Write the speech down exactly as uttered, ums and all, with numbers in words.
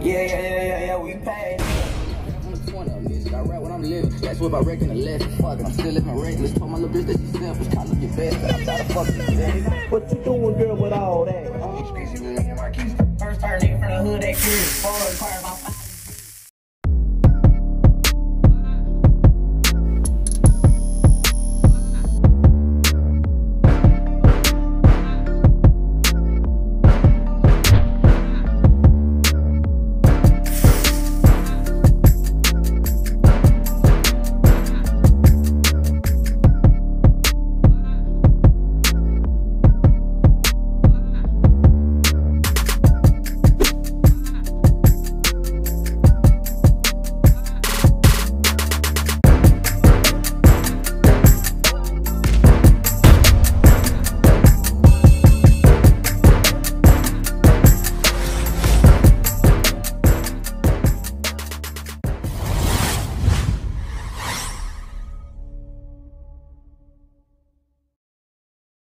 Yeah, yeah, yeah, yeah, yeah, we paid. I rap when I'm living. That's what I reckon the left. Fuck it, I'm still living reckless. Told my little bitch that she's selfish. Call up your best. I'm trying to fuck you. What you doing, girl, with all that? First turn nigga from the hood, that curious. Forward, car, my